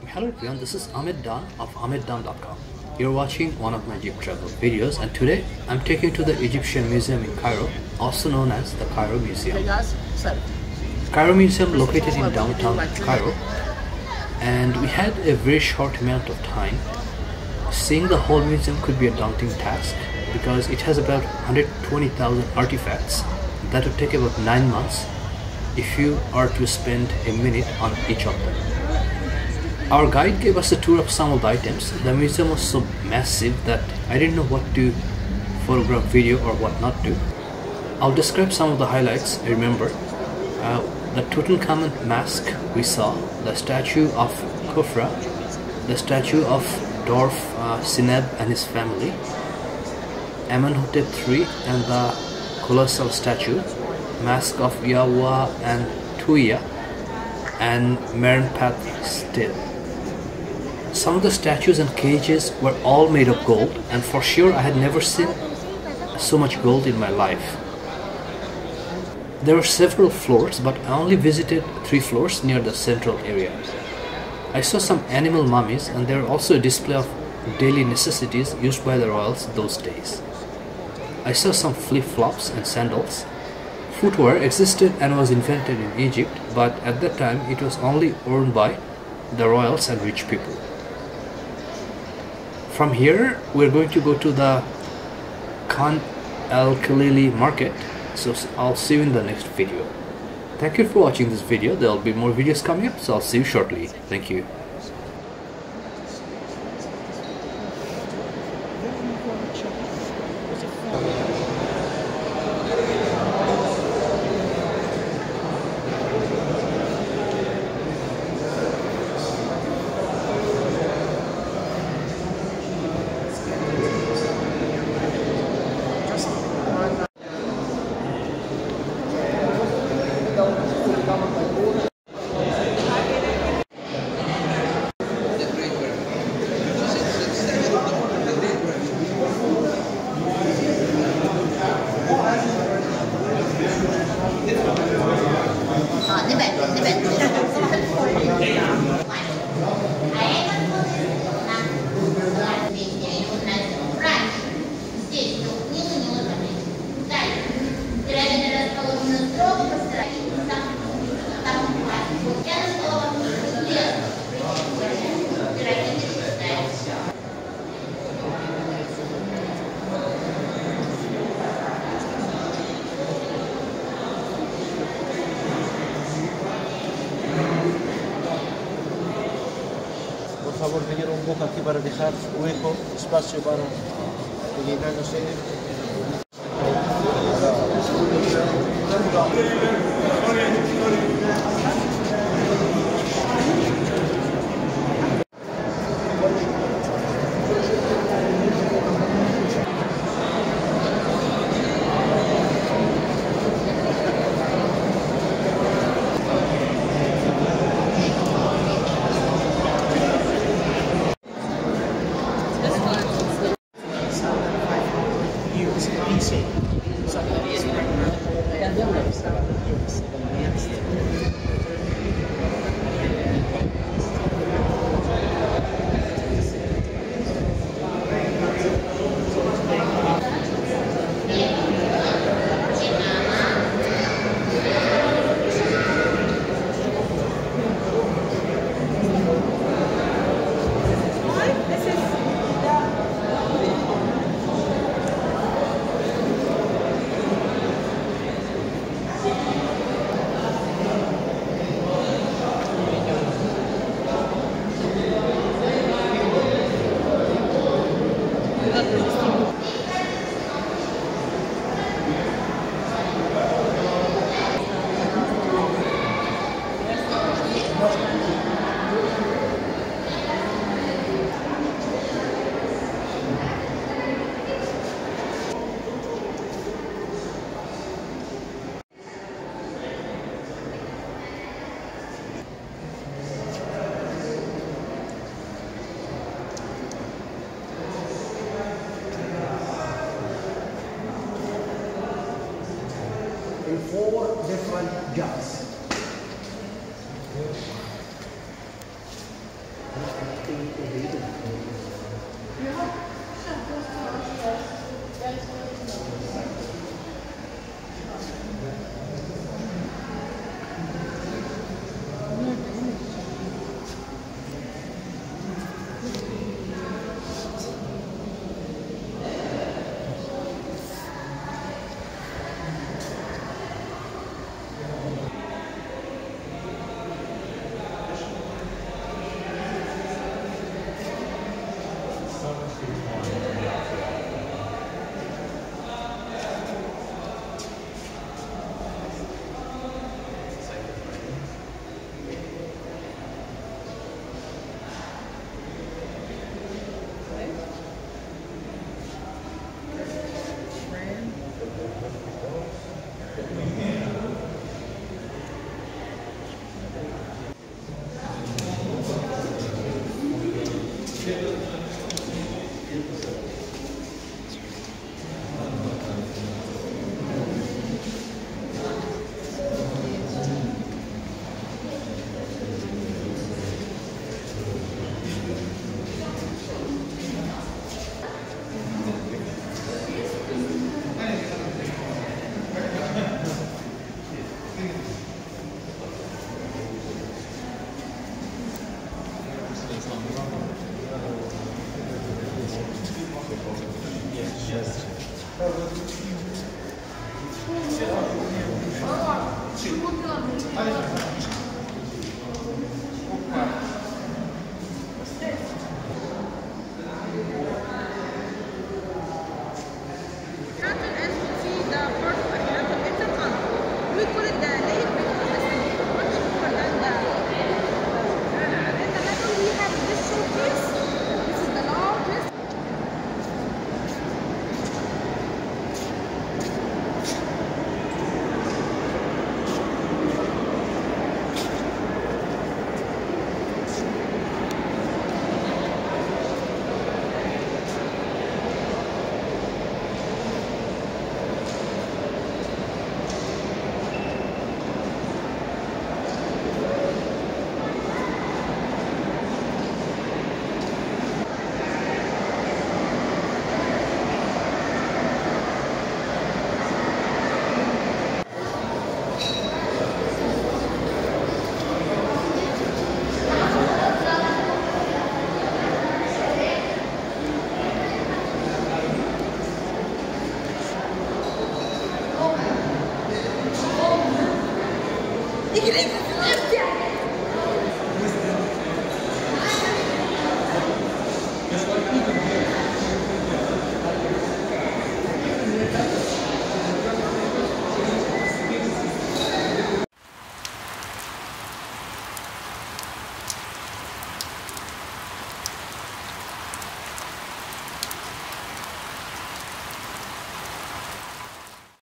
Hello everyone, this is Ahmed Dan of ahmeddan.com. You're watching one of my Egypt travel videos, and today I'm taking you to the Egyptian Museum in Cairo, also known as the Cairo Museum. Hey guys, Seneb. Cairo Museum located in downtown Cairo, and we had a very short amount of time. Seeing the whole museum could be a daunting task because it has about 120,000 artifacts that would take about 9 months if you are to spend a minute on each of them. Our guide gave us a tour of some of the items. The museum was so massive that I didn't know what to photograph, video, or what not to. I'll describe some of the highlights I remember. The Tutankhamun mask we saw, the statue of Khafra, the statue of Dwarf Seneb and his family, Amenhotep III and the Colossal statue, mask of Yuya and Thuya, and Merneptah Stele. Some of the statues and cages were all made of gold, and for sure I had never seen so much gold in my life. There were several floors, but I only visited 3 floors near the central area. I saw some animal mummies, and there were also a display of daily necessities used by the royals those days. I saw some flip-flops and sandals. Footwear existed and was invented in Egypt, but at that time it was only worn by the royals and rich people. From here, we're going to go to the Khan al-Khalili market, so I'll see you in the next video. Thank you for watching this video. There will be more videos coming up, so I'll see you shortly. Thank you. Por favor, venir un poco aquí para dejar hueco, espacio para rellenándose. In 4 different jars. İngiliz.